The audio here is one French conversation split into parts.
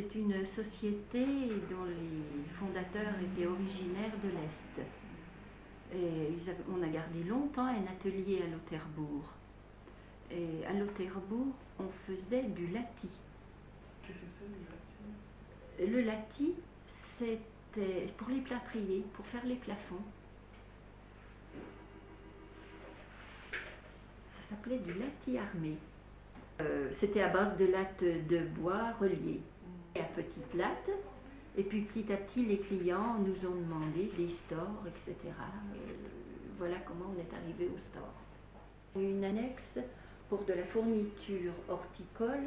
C'est une société dont les fondateurs étaient originaires de l'Est. Et on a gardé longtemps un atelier à Lauterbourg. Et à Lauterbourg, on faisait du lati. Qu'est-ce que c'est, du lati? Le lati, c'était pour les plâtriers, pour faire les plafonds. Ça s'appelait du lati armé. C'était à base de lattes de bois reliées. À petites lattes. Et puis petit à petit, les clients nous ont demandé des stores, etc. Voilà comment on est arrivé au store. Une annexe pour de la fourniture horticole,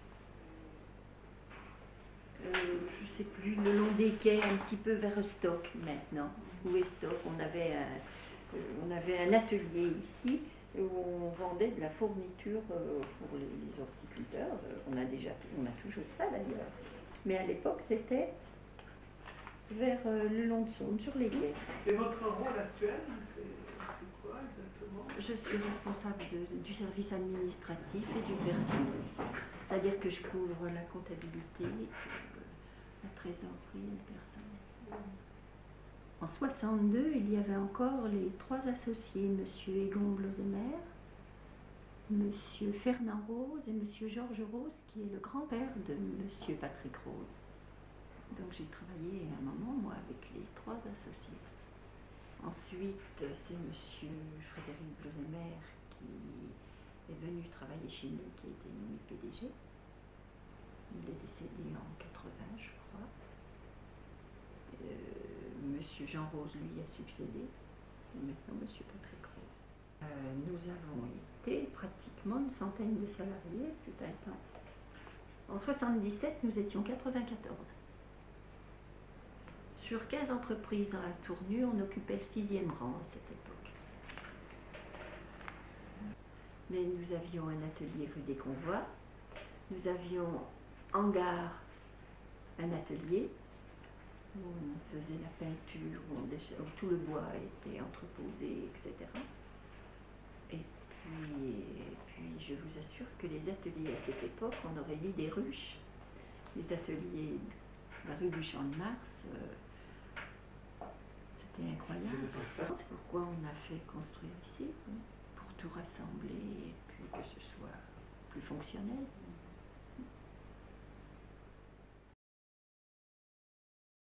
je ne sais plus, le long des quais, un petit peu vers Stock maintenant. Où est Stock? On avait un atelier ici où on vendait de la fourniture pour les horticulteurs. On a toujours ça d'ailleurs. Mais à l'époque, c'était vers le long de Saône, sur les quais. Et votre rôle actuel, c'est quoi exactement? Je suis responsable du service administratif et du personnel. C'est-à-dire que je couvre la comptabilité, la trésorerie et le personnel. En 62, il y avait encore les trois associés, M. Egon Blosemer, M. Fernand Rose et M. Georges Rose, qui est le grand-père de M. Patrick Rose. Donc j'ai travaillé un moment, moi, avec les trois associés. Ensuite, c'est M. Frédéric Blosemer qui est venu travailler chez nous, qui a été nommé PDG. Il est décédé en 80, je crois. M. Jean Rose, lui, a succédé. Et maintenant, M. Patrick Rose. Nous avons été pratiquement une centaine de salariés tout un temps. En 77, nous étions 94. Sur 15 entreprises dans la Tournue, on occupait le 6e rang à cette époque. Mais nous avions un atelier rue des Convois, nous avions en gare un atelier où on faisait la peinture, où tout le bois était entreposé, etc. Et puis je vous assure que les ateliers à cette époque, on aurait dit des ruches. Les ateliers de la rue du Champ-de-Mars, c'était incroyable. C'est pourquoi on a fait construire ici, pour tout rassembler et puis que ce soit plus fonctionnel.